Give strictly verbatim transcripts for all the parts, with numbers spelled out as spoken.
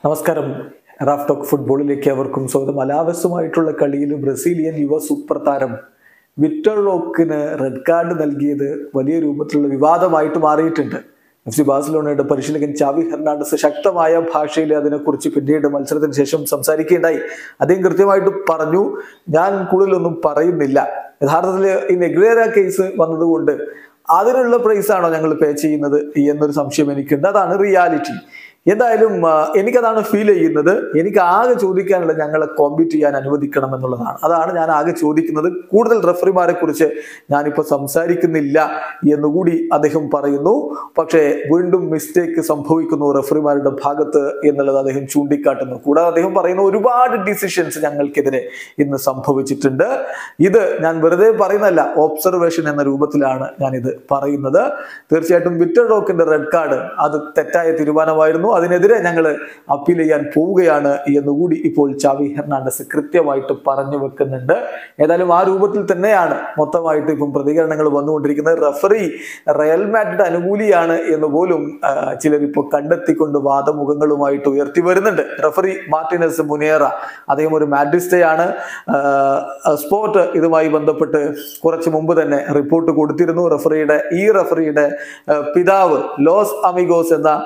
നമസ്കാരം. Raf talk ഫുട്ബോളിലേക്ക് അവർക്കും സ്വാഗതം. അലാവസുമായിട്ടുള്ള കളിയിൽ ബ്രസീലിയൻ യുവ സൂപ്പർ താരം വിക്ടർ റോക്കിന് റെഡ് കാർഡ് നൽകിയത് വലിയ രൂപത്തിലുള്ള വിവാദമായിട്ട് മാറിയിട്ടുണ്ട്. എഫ് സി ബാഴ്സലോണയുടെ പരിശീലകൻ ചാവി ഹെർണാണ്ടസ് ശക്തമായ ഭാഷയിൽ അതിനെക്കുറിച്ച് പിന്നീട് മത്സരത്തിന് ശേഷം സംസാരിക്കുകയുണ്ടായി. അദ്ദേഹം കൃത്യമായിട്ട് പറഞ്ഞു, ഞാൻ കൂടുതലൊന്നും പറയുന്നില്ല. യഥാർത്ഥത്തിൽ ഈ നെഗ്രേര കേസ് വന്നതുകൊണ്ട് അതിനുള്ള പ്രൈസാണോ ഞങ്ങൾ പേ ചെയ്യുന്നത് എന്നൊരു സംശയം എനിക്കുണ്ട്. അതാണ് റിയാലിറ്റി. എന്തായാലും എനിക്കതാണ് ഫീൽ ചെയ്യുന്നത്. എനിക്ക് ആകെ ചോദിക്കാനുള്ളത് ഞങ്ങളെ കോമ്പീറ്റ് ചെയ്യാൻ അനുവദിക്കണം എന്നുള്ളതാണ്. അതാണ് ഞാൻ ആകെ ചോദിക്കുന്നത്. കൂടുതൽ റഫറിമാരെ കുറിച്ച് ഞാനിപ്പോൾ സംസാരിക്കുന്നില്ല എന്നുകൂടി അദ്ദേഹം പറയുന്നു. പക്ഷേ വീണ്ടും മിസ്റ്റേക്ക് സംഭവിക്കുന്നു റഫറിമാരുടെ ഭാഗത്ത് എന്നുള്ളത് അദ്ദേഹം ചൂണ്ടിക്കാട്ടുന്നു. കൂടാതെ അദ്ദേഹം പറയുന്ന ഒരുപാട് ഡിസിഷൻസ് ഞങ്ങൾക്കെതിരെ ഇന്ന് സംഭവിച്ചിട്ടുണ്ട്. ഇത് ഞാൻ വെറുതെ പറയുന്നതല്ല, ഒബ്സർവേഷൻ എന്ന രൂപത്തിലാണ് ഞാനിത് പറയുന്നത്. തീർച്ചയായിട്ടും വിക്ടർ റോക്കിന്റെ റെഡ് കാർഡ് അത് തെറ്റായ തീരുമാനമായിരുന്നു. അതിനെതിരെ ഞങ്ങൾ അപ്പീൽ ചെയ്യാൻ പോവുകയാണ് എന്നുകൂടി ഇപ്പോൾ ചാവി ഹെർണാണ്ടസ് കൃത്യമായിട്ട് പറഞ്ഞു വെക്കുന്നുണ്ട്. ഏതായാലും ആ രൂപത്തിൽ തന്നെയാണ് മൊത്തമായിട്ട് ഇപ്പം പ്രതികരണങ്ങൾ വന്നുകൊണ്ടിരിക്കുന്നത്. റഫറി റയൽ മാഡ്രിഡ് അനുകൂലിയാണ് എന്ന് പോലും ചിലർ ഇപ്പോൾ കണ്ടെത്തിക്കൊണ്ട് വാദമുഖങ്ങളുമായിട്ട് ഉയർത്തി വരുന്നുണ്ട്. റഫറി മാർട്ടിനസ് മുനേറ, അദ്ദേഹം ഒരു മാഡ്രിസ്റ്റയാണ്. സ്പോർട്ട് ഇതുമായി ബന്ധപ്പെട്ട് കുറച്ച് മുമ്പ് തന്നെ റിപ്പോർട്ട് കൊടുത്തിരുന്നു. റഫറിയുടെ ഈ റഫറിയുടെ പിതാവ് ലോസ് അമിഗോസ് എന്ന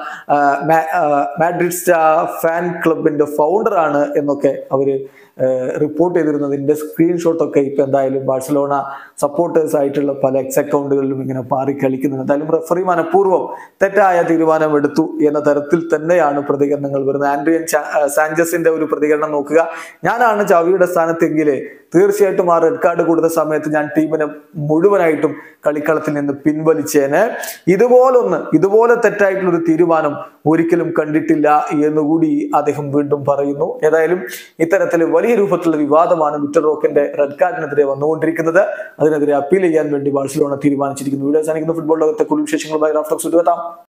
മാഡ്രിഡ് ഫാൻ ക്ലബിന്റെ ഫൗണ്ടറാണ് എന്നൊക്കെ അവര് റിപ്പോർട്ട് ചെയ്തിരുന്നതിന്റെ സ്ക്രീൻഷോട്ടൊക്കെ ഇപ്പൊ എന്തായാലും ബാഴ്സലോണ സപ്പോർട്ടേഴ്സ് ആയിട്ടുള്ള പല എക്സ് അക്കൗണ്ടുകളിലും ഇങ്ങനെ പാറി കളിക്കുന്നുണ്ട്. എന്തായാലും റഫറി മനഃപൂർവ്വം തെറ്റായ തീരുമാനം എടുത്തു എന്ന തരത്തിൽ തന്നെയാണ് പ്രതികരണങ്ങൾ വരുന്നത്. ആൻഡ്രിയൻ സാഞ്ചസിന്റെ ഒരു പ്രതികരണം നോക്കുക. ഞാനാണ് ചാവിയുടെ സ്ഥാനത്തെങ്കിൽ തീർച്ചയായിട്ടും ആ റെഡ് കാർഡ് കൊടുത്ത സമയത്ത് ഞാൻ ടീമിനെ മുഴുവനായിട്ടും കളിക്കളത്തിൽ നിന്ന് പിൻവലിച്ചേന്. ഇതുപോലൊന്ന് ഇതുപോലെ തെറ്റായിട്ടുള്ള ഒരു തീരുമാനം ഒരിക്കലും കണ്ടിട്ടില്ല എന്നുകൂടി അദ്ദേഹം വീണ്ടും പറയുന്നു. ഏതായാലും ഇത്തരത്തിൽ വലിയ രൂപത്തിലുള്ള വിവാദമാണ് വിക്ടർ റോക്കിന്റെ റെഡ് കാർഡിനെതിരെ വന്നുകൊണ്ടിരിക്കുന്നത്. അതിനെതിരെ അപ്പീൽ ചെയ്യാൻ വേണ്ടി ബാഴ്സലോണ തീരുമാനിച്ചിരിക്കുന്നു. വീഡിയോ അവസാനിക്കുന്ന ഫുട്ബോൾ ലോകത്തെ കൂടുതൽ വിശേഷങ്ങളുമായി റാഫ് ടോക്സ് എത്താം.